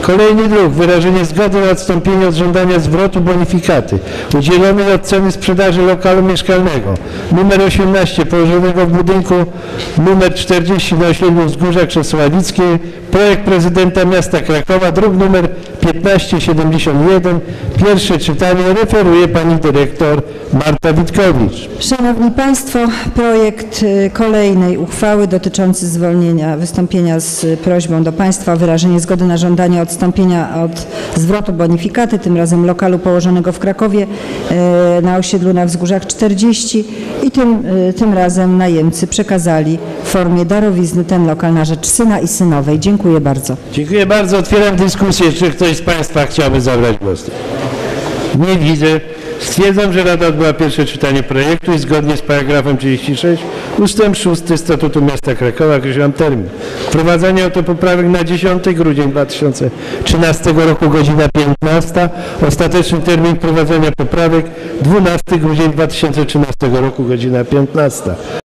Kolejny druk, wyrażenie zgody na odstąpienie od żądania zwrotu bonifikaty udzielonej od ceny sprzedaży lokalu mieszkalnego numer 18 położonego w budynku numer 40 na osiedlu Wzgórza Krzesławickie. Projekt prezydenta miasta Krakowa, druk numer 1571. Pierwsze czytanie. Referuje pani dyrektor Marta Witkowicz. Szanowni Państwo, projekt kolejnej uchwały dotyczący zwolnienia, wystąpienia z prośbą do Państwa o wyrażenie zgody na żądanie odstąpienia od zwrotu bonifikaty, tym razem lokalu położonego w Krakowie na osiedlu na Wzgórzach 40 i tym razem najemcy przekazali w formie darowizny ten lokal na rzecz syna i synowej. Dziękuję bardzo. Dziękuję bardzo. Otwieram dyskusję. Czy ktoś z Państwa chciałby zabrać głos? Nie widzę. Stwierdzam, że Rada odbyła pierwsze czytanie projektu i zgodnie z paragrafem 36 ustęp 6 Statutu Miasta Krakowa określam termin wprowadzenia autopoprawek na 10 grudzień 2013 roku, godzina 15. Ostateczny termin wprowadzenia poprawek 12 grudzień 2013 roku, godzina 15.